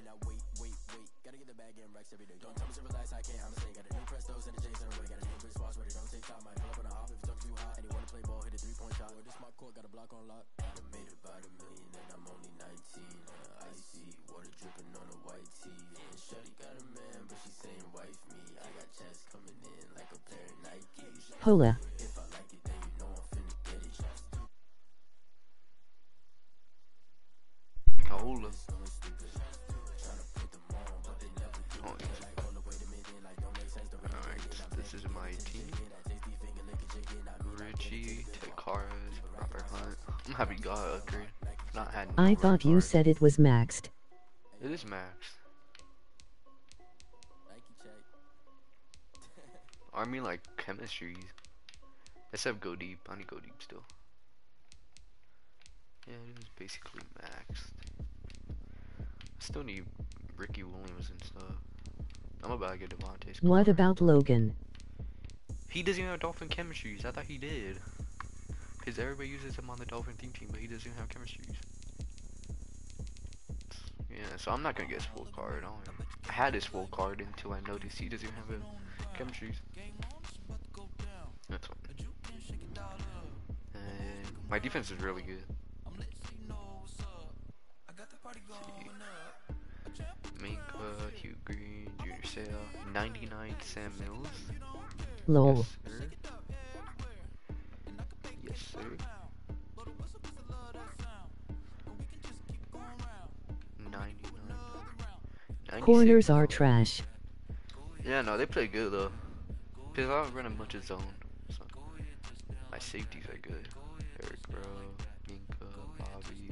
Hola. Hola. Alright, this is my team. Richie, Takaras, Robert Hunt. I'm happy God upgrade. Not had no I thought you said it was maxed. It is max. Army like chemistries. Except go deep. I need go deep still. Yeah, it is basically maxed. I still need Ricky Williams and stuff. I'm about to get Devontae. What about Logan? He doesn't even have Dolphin chemistries. I thought he did. Because everybody uses him on the Dolphin team, but he doesn't have chemistries. Yeah, so I'm not gonna get his full card. I had his full card until I noticed he doesn't have chemistries. That's fine. And my defense is really good. Minka, Hugh Green, Junior Sale, 99 Sam Mills. Lol. Yes, sir. Yes, sir. 99. Corners are trash. Yeah, no, they play good though. Cause I was running a bunch of zone. So my safeties are good. Eric Rowe, Minka, Bobby.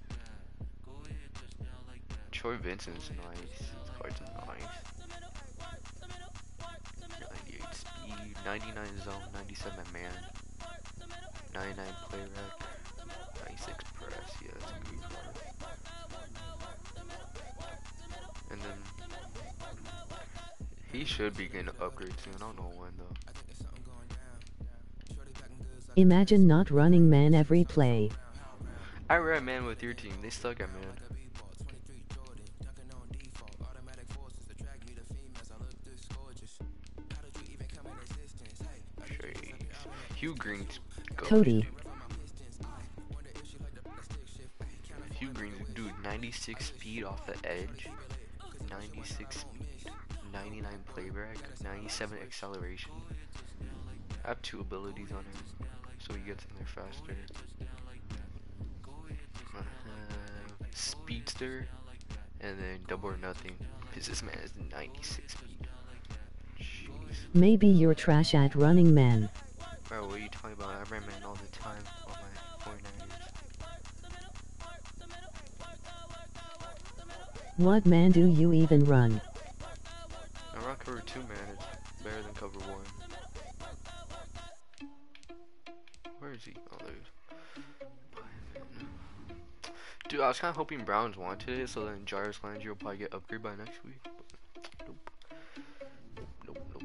Troy Vincent's nice. His cards are nice. 98 speed, 99 zone, 97 man, 99 play rec, 96 press. Yeah, that's a good card. And then he should be getting an upgrade soon. I don't know when though. Imagine not running man every play. I ran man with your team. They suck at man. Hugh Green's Cody. Hugh Green's dude, 96 speed off the edge, 96 speed, 99 play rec, 97 acceleration. I have 2 abilities on him, so he gets in there faster. Speedster, and then double or nothing, because this man is 96 speed. Jeez. Maybe you're trash at running man. Bro, what are you talking about? I ran man all the time on my 49ers. What man do you even run? I run cover 2 man, it's better than cover 1. Where is he? Oh, there he is. Dude, I was kind of hoping Browns wanted it, so then Jarvis Landry will probably get upgraded by next week. But nope. Nope, nope.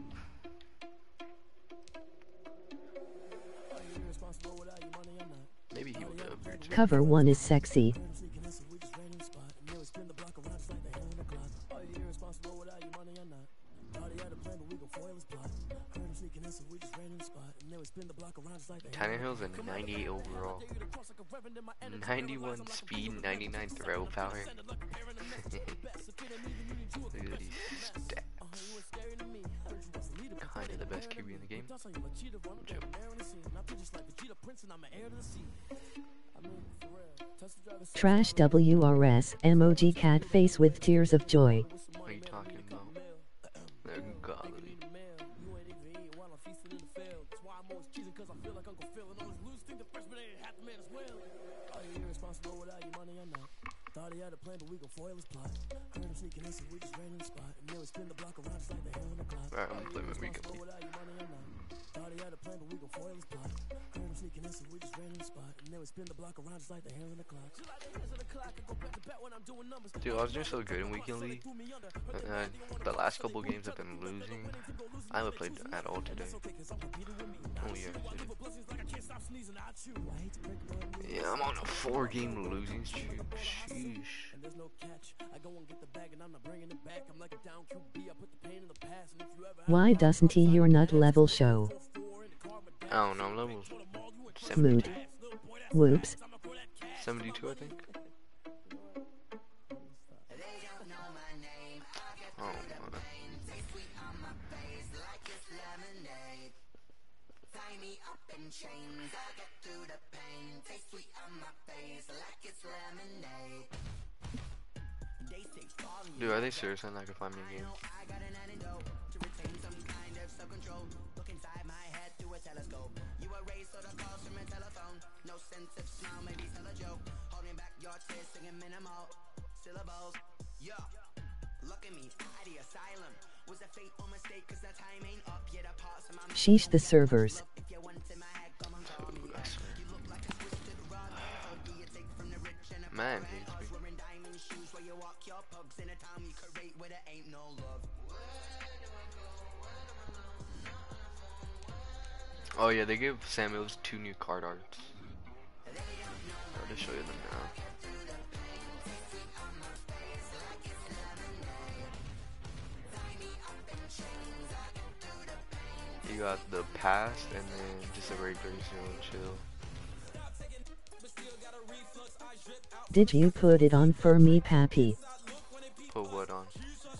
Maybe he will get upgraded. Cover 1 is sexy. Tannehill's a 98 overall. 91 speed, 99 throw power. Look at these stats. Kinda the best QB in the game. Trash WRS emoji cat face with tears of joy. What are you talking about? They're godly. Alright, I'm playing with weekly. Dude, I was doing so good in weekend league. The last couple games I've been losing. I haven't played at all today. Oh yeah. Yeah, I'm on a 4-game losing streak. Sheesh. Why doesn't he your nut level show? I don't know, I'm level Mood. 72. Whoops. 72, I think. Oh my. Dude, are they serious on that could find me a game? Sheesh the servers. Dude, I swear. Man, hates me. Oh yeah, they gave Samuels 2 new card arts. I'll just show you them now. You got the past and then just a regular chill. Did you put it on for me, Pappy? Put what on?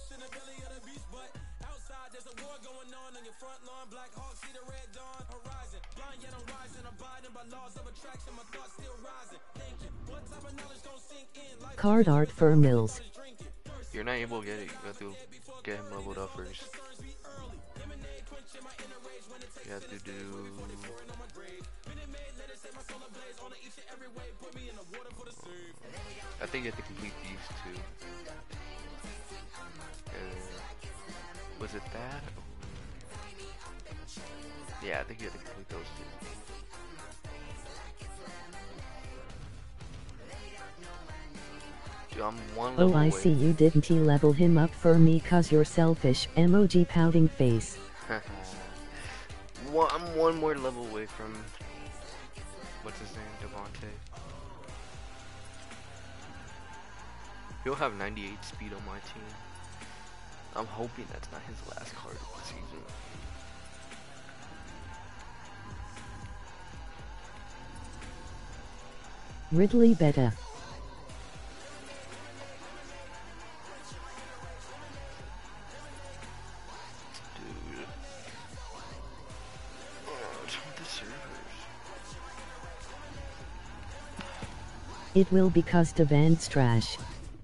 Card art for Mills. You're not able to get it. You have to get him leveled up first. You have to do... I think you have to complete these 2. Was it that? Yeah, I think you have to complete those 2. Dude, I'm one level Oh, I see you didn't level him up for me cause you're selfish. Emoji pouting face. I'm one more level away from... What's his name? Devontae. He'll have 98 speed on my team. I'm hoping that's not his last card of the season. Ridley Beta. Dude. Oh, what's wrong with the servers? It will because Devant's trash.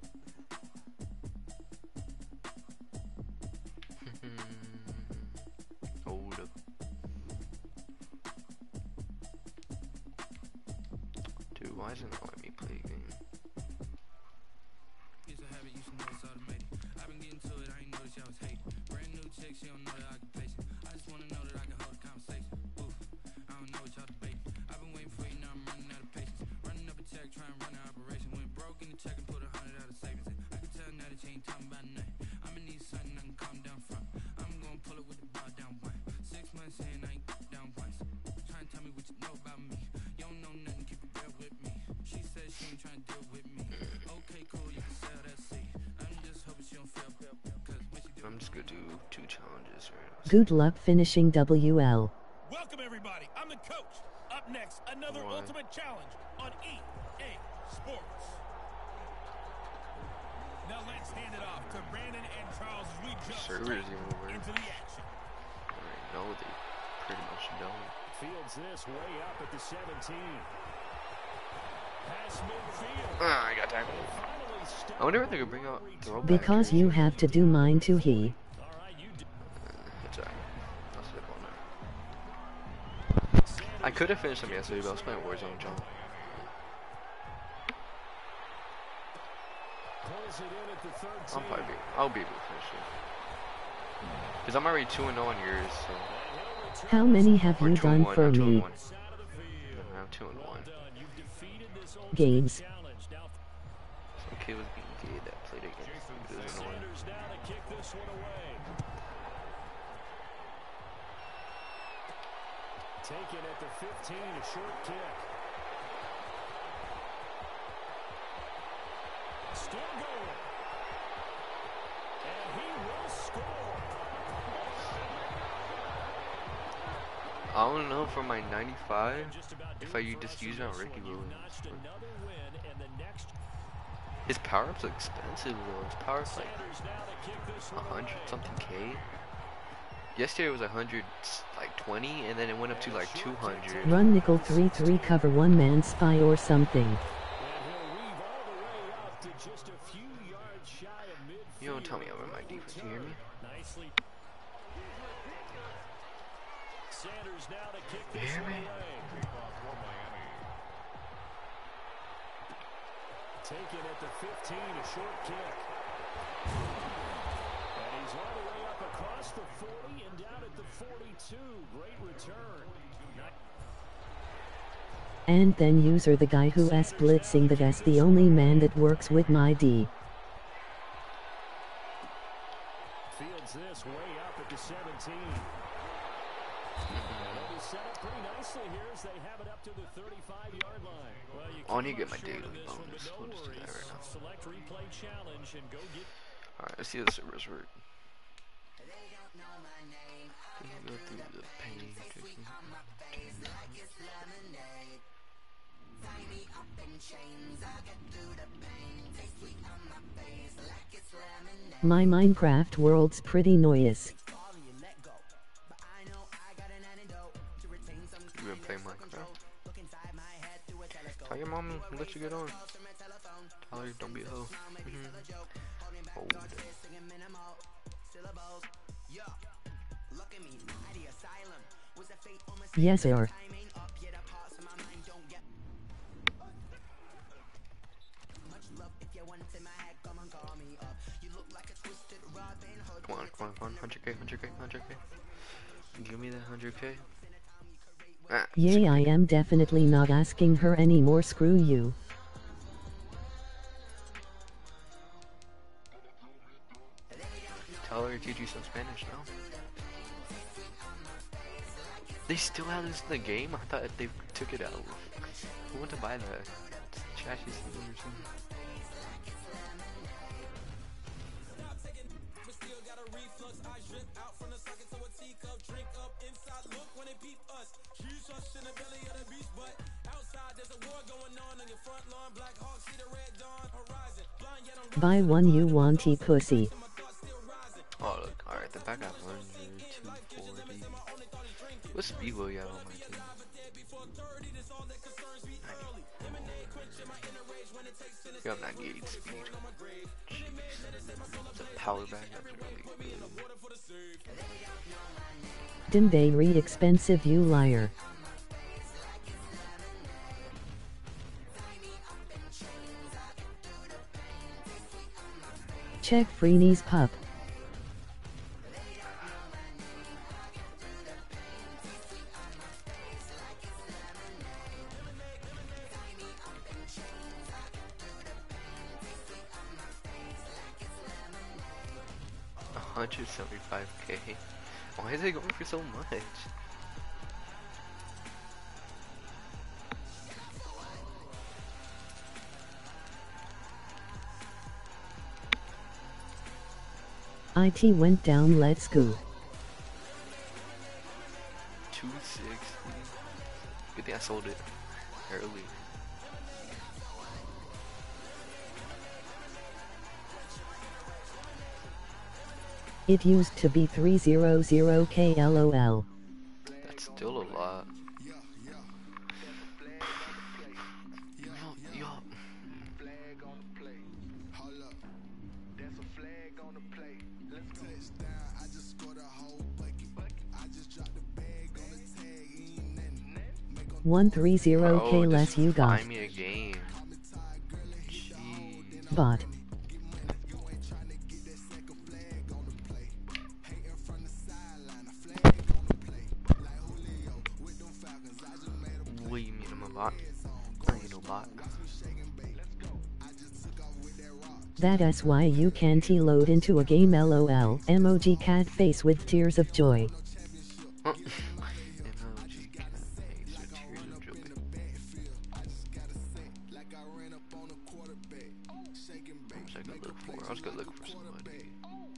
Hold up. Dude, why isn't it letting me play a game? I'm just gonna do 2 challenges right now. Good luck finishing WL. Welcome everybody, I'm the coach. Up next, another ultimate challenge on EA Sports. Now let's hand it off to Brandon and Charles as we jump straight into the action. I know they pretty much don't. Fields this way up at the 17. Pass midfield. I got time. I wonder if they could bring out throwback. Because you have to do mine too, he. It's alright. I'll slip on that. I could have finished them yesterday, but I was playing Warzone, John. I'll be able to finish it. Because I'm already 2-0 on yours, so How many have Or you 2 and done 1. for I'm 2 and me? 1. No, I'm 2 and 1. Games. Some kid was being gay that played against me. It was annoying. Taken at the 15, a short kick. Still going. And he will score. I don't know for my 95 if I just use it on Ricky Williams. His power-up's expensive though. His power-up's like 100 something K. Yesterday it was 120 and then it went up to like 200. Run nickel 3-3 cover one man spy or something. You don't tell me I'm in my defense. You hear me? You hear me? Taken at the 15, a short kick. And he's all the way up across the 40 and down at the 42. Great return. And then user the guy who is blitzing that's the only man that works with my D. Fields this way up at the 17. They'll be set up pretty nicely here as they have it up to the 35-yard line. Well, you I need to get my daily bonus. We'll just do that right now. Select replay challenge and go get. Alright, let's see how the servers work. Go through the page. My Minecraft world's pretty noise. You gonna play Minecraft? Tell your mom to let you get on. Tell her don't be a hoe. Oh, Yes sir. come on, 100k, 100k, 100k. Give me that 100k. Ah, Yay, I am definitely not asking her anymore, screw you. Tell her to teach you some Spanish now. They still have this in the game? I thought they took it out. Who went to buy that? Trashy something or something. Buy one you wanty pussy. Oh look, alright, the back got 100, 240. What speed will you have on my team? 94. You have 98 speed. Jeez. It's a power back, that's really good. Didn't they read expensive, you liar? Check Freeney's pup. $175k. Why is it going for so much? IT went down, let's go. 260. Good thing I sold it early. It used to be 300k lol. That's still a lot. One 30k less you got. Buy me a game. Jeez. Bot. That's why you can't load into a game LOL. Emoji cat face with tears of joy. Emoji cat face with tears of joy. I was gonna look for somebody.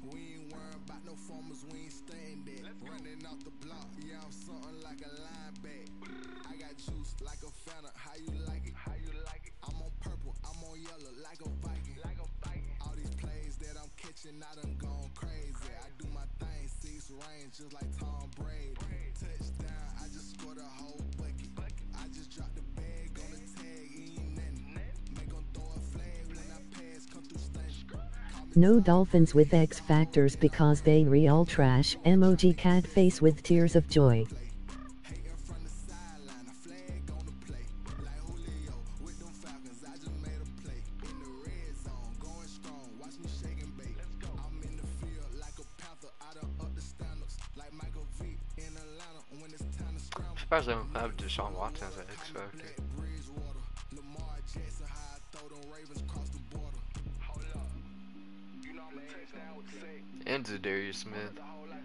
No Dolphins with X factors because they real trash. Emoji cat face with tears of joy. Surprised I don't have Deshaun Watson as an X factor. And Zadarius Smith.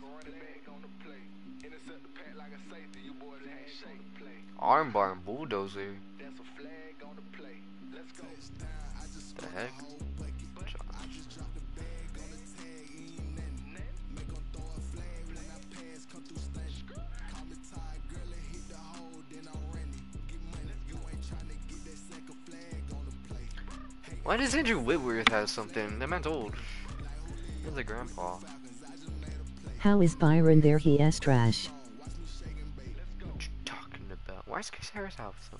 Armbar and Bulldozer. The heck? Why does Andrew Whitworth have something? That man's old. He's a grandpa. How is Byron there? He is trash. What you talking about? Why does Chris Harris have something?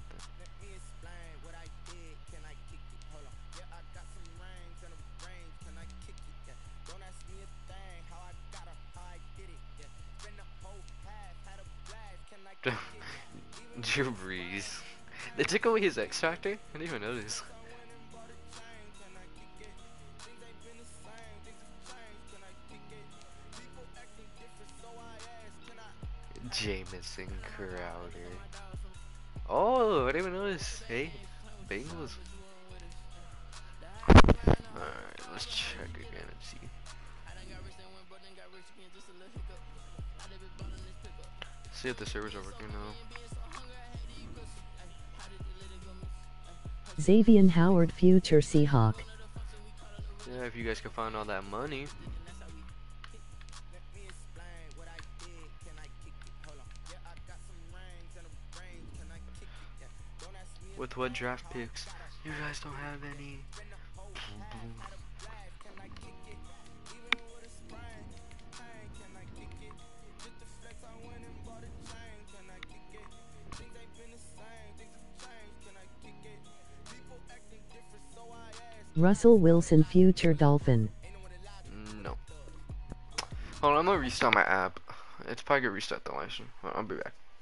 Drew Brees. They took away his X Factor? I didn't even notice. Jamison Crowder. Oh, I didn't even notice. Hey, Bengals. Alright, let's check again and see. See if the servers are working now. Xavier Howard, future Seahawk. Yeah, if you guys can find all that money. With what draft picks? You guys don't have any. Russell Wilson, future Dolphin. No. Hold on, I'm gonna restart my app. It's probably gonna restart the live stream. I'll be back.